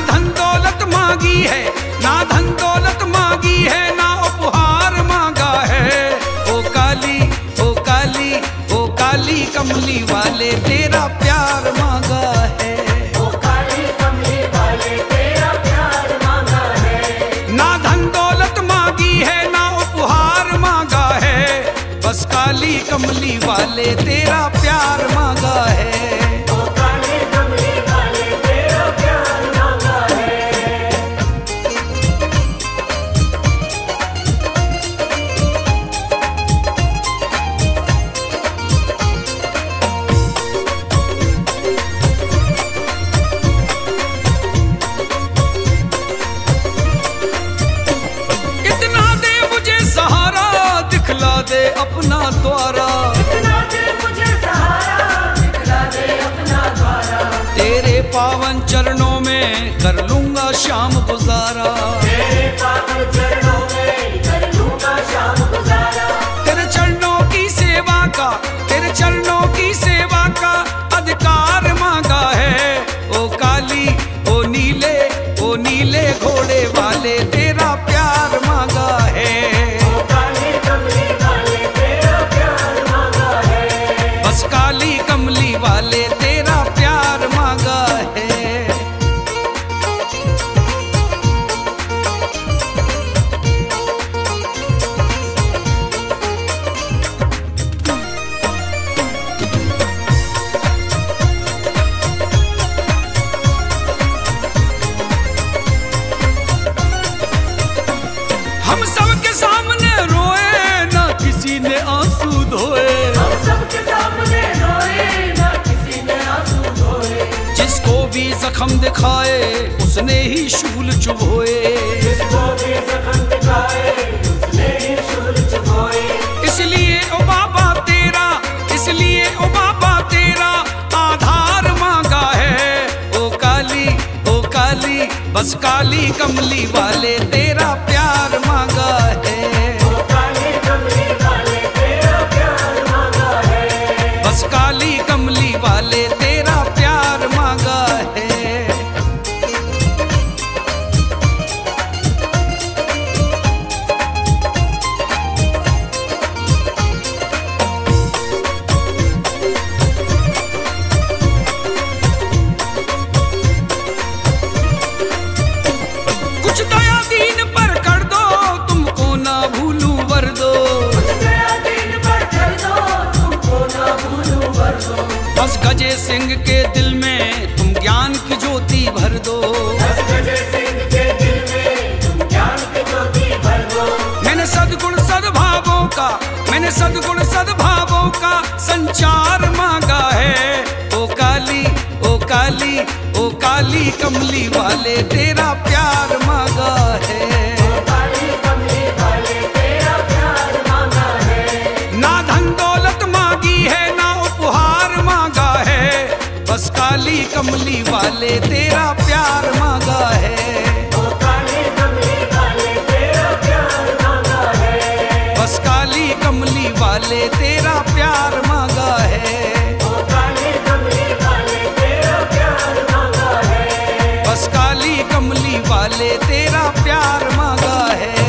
धन दौलत मांगी है, ना धन दौलत मांगी है, ना उपहार मांगा है। ओ काली, ओ काली, ओ काली कमली वाले तेरा प्यार मांगा है। ओ काली कमली वाले तेरा प्यार मांगा है। ना धन दौलत मांगी है, ना उपहार मांगा है, बस काली कमली वाले तेरा प्यार मांगा है। दे अपना द्वारा, इतना दे मुझे सहारा, दिखला दे अपना द्वारा। तेरे पावन चरणों में कर लूंगा शाम गुजारा, तेरे पावन चरणों में कर लूंगा शाम गुजारा। तेरे चरणों की सेवा का, तेरे चरणों की सेवा का अधिकार मांगा है। ओ काली, ओ नीले घोड़े वाले तेरा प्यार मांगा है। काली कमली वाले तेरा प्यार मांगा है। हम सबके सामने रोए, ना किसी ने आंसू धोए। हम सबके सामने रोए, ना किसी ने आंसू धोए। जिसको भी जख्म दिखाए उसने ही शूल चुभोए। जिसको भी जख्म दिखाए उसने ही शूल चुभोए। इसलिए ओ बाबा तेरा, इसलिए ओ बाबा तेरा आधार मांगा है। ओ काली, ओ काली, बस काली कमली वाले तेरा प्यार मांगा है। ओ काली कमली वाले तेरा प्यार मांगा है। बस काली कमली वाले तेरा प्यार मांगा है। कुछ दया दीन पर कर दो, तुमको ना भूलूं वर दो। कुछ दया दीन पर कर दो, तुमको ना भूलूं वर दो। बस गजे सिंह के दिल में तुम ज्ञान की ज्योति भर दो। बस गजे सिंह के दिल में तुम ज्ञान की ज्योति भर दो। मैंने सद्गुण सद्भावों का, मैंने सद्गुण सद्भावों का संचार मांगा है। ओ काली, ओ काली, ओ काली कमली वाले तेरा प्यार मांगा है। ओ काली कमली वाले तेरा प्यार मांगा है। ना धन दौलत मांगी है, ना उपहार मांगा है, बस काली कमली वाले तेरा प्यार मांगा है। ओ काली कमली वाले तेरा प्यार मांगा है। बस काली कमली वाले तेरा प्यार मांगा है। ओ काली कमली वाले तेरा प्यार मांगा है। बस काली कमली वाले तेरा प्यार मांगा है।